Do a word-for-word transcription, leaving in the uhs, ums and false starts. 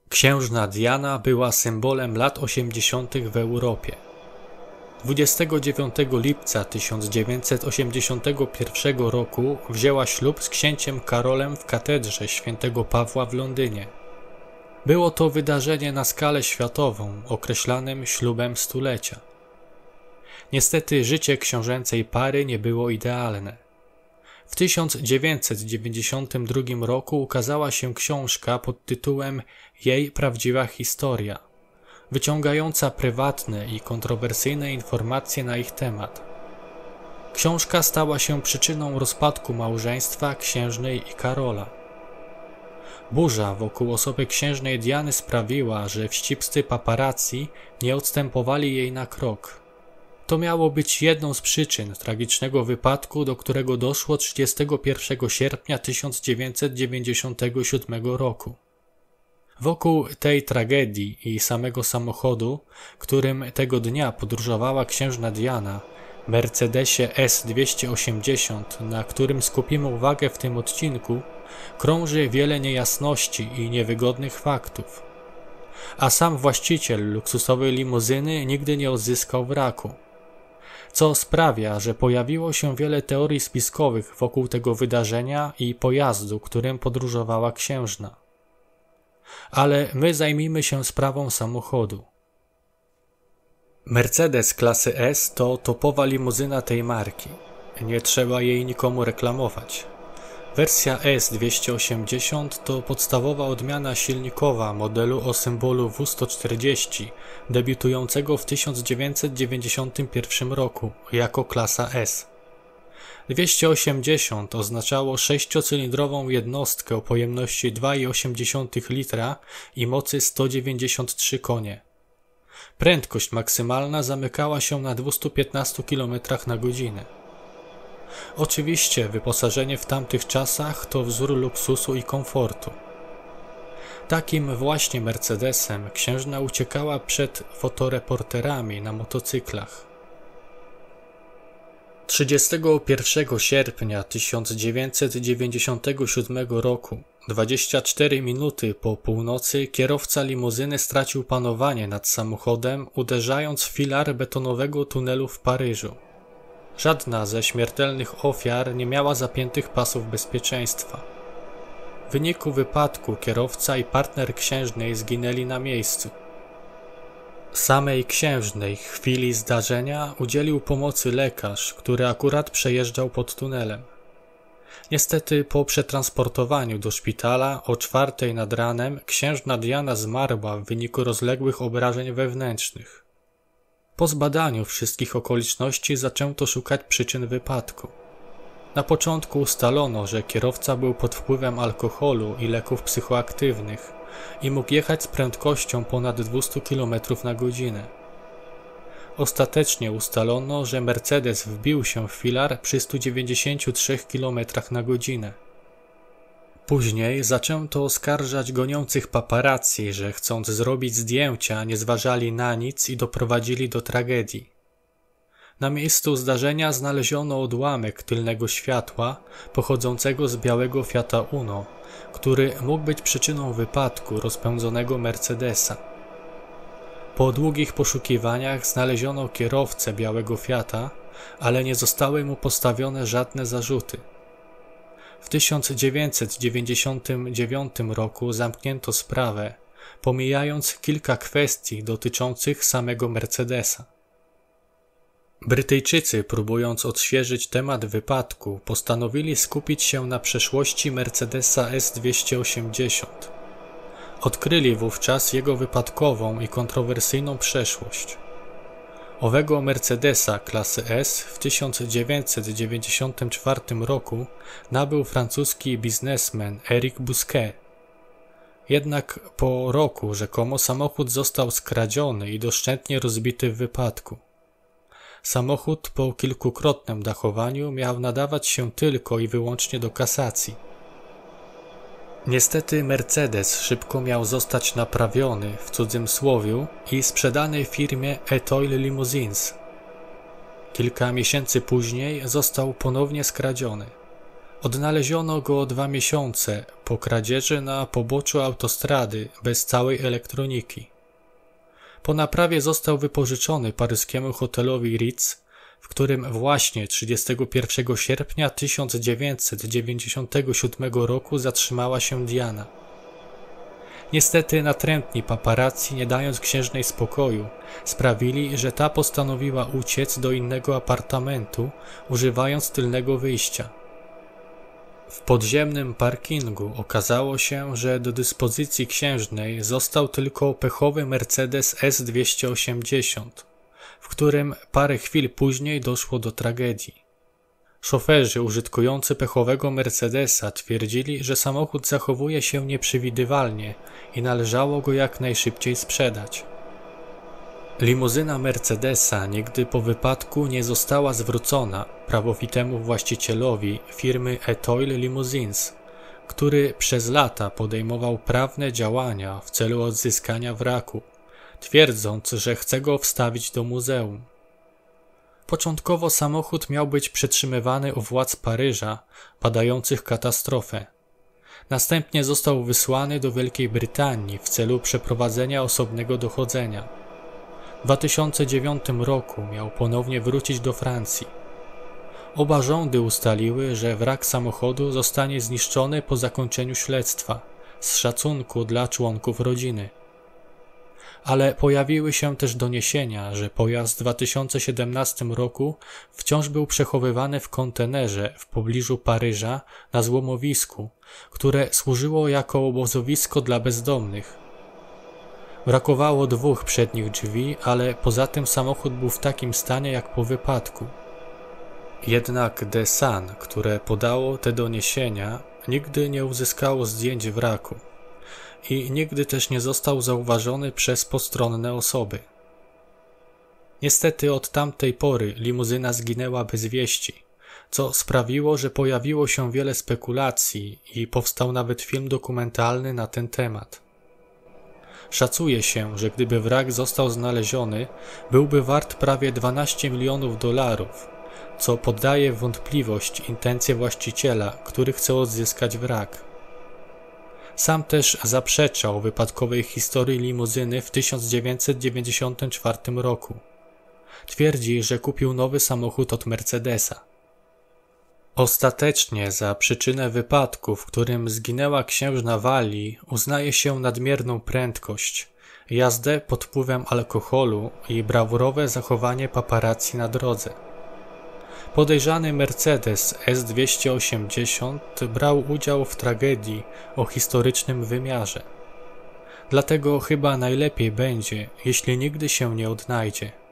Księżna Diana była symbolem lat osiemdziesiątych w Europie. dwudziestego dziewiątego lipca tysiąc dziewięćset osiemdziesiątego pierwszego roku wzięła ślub z księciem Karolem w katedrze świętego Pawła w Londynie. Było to wydarzenie na skalę światową, określanym ślubem stulecia. Niestety życie książęcej pary nie było idealne. W tysiąc dziewięćset dziewięćdziesiątym drugim roku ukazała się książka pod tytułem Jej prawdziwa historia, wyciągająca prywatne i kontrowersyjne informacje na ich temat. Książka stała się przyczyną rozpadku małżeństwa księżnej i Karola. Burza wokół osoby księżnej Diany sprawiła, że wścibscy paparazzi nie odstępowali jej na krok. To miało być jedną z przyczyn tragicznego wypadku, do którego doszło trzydziestego pierwszego sierpnia tysiąc dziewięćset dziewięćdziesiątego siódmego roku. Wokół tej tragedii i samego samochodu, którym tego dnia podróżowała księżna Diana, Mercedesie S dwieście osiemdziesiąt, na którym skupimy uwagę w tym odcinku, krąży wiele niejasności i niewygodnych faktów. A sam właściciel luksusowej limuzyny nigdy nie odzyskał wraku, co sprawia, że pojawiło się wiele teorii spiskowych wokół tego wydarzenia i pojazdu, którym podróżowała księżna. Ale my zajmijmy się sprawą samochodu. Mercedes klasy S to topowa limuzyna tej marki. Nie trzeba jej nikomu reklamować. Wersja S dwieście osiemdziesiąt to podstawowa odmiana silnikowa modelu o symbolu W sto czterdzieści, debiutującego w tysiąc dziewięćset dziewięćdziesiątym pierwszym roku jako klasa S. dwieście osiemdziesiąt oznaczało sześciocylindrową jednostkę o pojemności dwa i osiem dziesiątych litra i mocy sto dziewięćdziesiąt trzy konie. Prędkość maksymalna zamykała się na dwustu piętnastu kilometrach na godzinę. Oczywiście wyposażenie w tamtych czasach to wzór luksusu i komfortu. Takim właśnie Mercedesem księżna uciekała przed fotoreporterami na motocyklach. trzydziestego pierwszego sierpnia tysiąc dziewięćset dziewięćdziesiątego siódmego roku, dwadzieścia cztery minuty po północy, kierowca limuzyny stracił panowanie nad samochodem, uderzając w filar betonowego tunelu w Paryżu. Żadna ze śmiertelnych ofiar nie miała zapiętych pasów bezpieczeństwa. W wyniku wypadku kierowca i partner księżnej zginęli na miejscu. Samej księżnej w chwili zdarzenia udzielił pomocy lekarz, który akurat przejeżdżał pod tunelem. Niestety po przetransportowaniu do szpitala o czwartej nad ranem księżna Diana zmarła w wyniku rozległych obrażeń wewnętrznych. Po zbadaniu wszystkich okoliczności zaczęto szukać przyczyn wypadku. Na początku ustalono, że kierowca był pod wpływem alkoholu i leków psychoaktywnych i mógł jechać z prędkością ponad dwieście kilometrów na godzinę. Ostatecznie ustalono, że Mercedes wbił się w filar przy stu dziewięćdziesięciu trzech kilometrach na godzinę. Później zaczęto oskarżać goniących paparazzi, że chcąc zrobić zdjęcia nie zważali na nic i doprowadzili do tragedii. Na miejscu zdarzenia znaleziono odłamek tylnego światła pochodzącego z białego Fiata Uno, który mógł być przyczyną wypadku rozpędzonego Mercedesa. Po długich poszukiwaniach znaleziono kierowcę białego Fiata, ale nie zostały mu postawione żadne zarzuty. W tysiąc dziewięćset dziewięćdziesiątym dziewiątym roku zamknięto sprawę, pomijając kilka kwestii dotyczących samego Mercedesa. Brytyjczycy, próbując odświeżyć temat wypadku, postanowili skupić się na przeszłości Mercedesa S dwieście osiemdziesiąt. Odkryli wówczas jego wypadkową i kontrowersyjną przeszłość. Owego Mercedesa klasy S w tysiąc dziewięćset dziewięćdziesiątym czwartym roku nabył francuski biznesmen Eric Bousquet. Jednak po roku rzekomo samochód został skradziony i doszczętnie rozbity w wypadku. Samochód po kilkukrotnym dachowaniu miał nadawać się tylko i wyłącznie do kasacji. Niestety Mercedes szybko miał zostać naprawiony w cudzysłowie i sprzedany firmie Etoile Limousines. Kilka miesięcy później został ponownie skradziony. Odnaleziono go dwa miesiące po kradzieży na poboczu autostrady bez całej elektroniki. Po naprawie został wypożyczony paryskiemu hotelowi Ritz, w którym właśnie trzydziestego pierwszego sierpnia tysiąc dziewięćset dziewięćdziesiątego siódmego roku zatrzymała się Diana. Niestety natrętni paparazzi, nie dając księżnej spokoju, sprawili, że ta postanowiła uciec do innego apartamentu, używając tylnego wyjścia. W podziemnym parkingu okazało się, że do dyspozycji księżnej został tylko pechowy Mercedes S dwieście osiemdziesiąt, w którym parę chwil później doszło do tragedii. Szoferzy użytkujący pechowego Mercedesa twierdzili, że samochód zachowuje się nieprzewidywalnie i należało go jak najszybciej sprzedać. Limuzyna Mercedesa nigdy po wypadku nie została zwrócona prawowitemu właścicielowi firmy Etoile Limousines, który przez lata podejmował prawne działania w celu odzyskania wraku, twierdząc, że chce go wstawić do muzeum. Początkowo samochód miał być przetrzymywany u władz Paryża, badających katastrofę. Następnie został wysłany do Wielkiej Brytanii w celu przeprowadzenia osobnego dochodzenia. W dwa tysiące dziewiątym roku miał ponownie wrócić do Francji. Oba rządy ustaliły, że wrak samochodu zostanie zniszczony po zakończeniu śledztwa, z szacunku dla członków rodziny. Ale pojawiły się też doniesienia, że pojazd w dwa tysiące siedemnastym roku wciąż był przechowywany w kontenerze w pobliżu Paryża na złomowisku, które służyło jako obozowisko dla bezdomnych. Brakowało dwóch przednich drzwi, ale poza tym samochód był w takim stanie jak po wypadku. Jednak The Sun, które podało te doniesienia, nigdy nie uzyskało zdjęć wraku i nigdy też nie został zauważony przez postronne osoby. Niestety od tamtej pory limuzyna zginęła bez wieści, co sprawiło, że pojawiło się wiele spekulacji i powstał nawet film dokumentalny na ten temat. Szacuje się, że gdyby wrak został znaleziony, byłby wart prawie dwanaście milionów dolarów, co poddaje w wątpliwość intencje właściciela, który chce odzyskać wrak. Sam też zaprzeczał wypadkowej historii limuzyny w tysiąc dziewięćset dziewięćdziesiątym czwartym roku. Twierdzi, że kupił nowy samochód od Mercedesa. Ostatecznie za przyczynę wypadku, w którym zginęła księżna Walli, uznaje się nadmierną prędkość, jazdę pod wpływem alkoholu i brawurowe zachowanie paparazzi na drodze. Podejrzany Mercedes S dwieście osiemdziesiąt brał udział w tragedii o historycznym wymiarze. Dlatego chyba najlepiej będzie, jeśli nigdy się nie odnajdzie.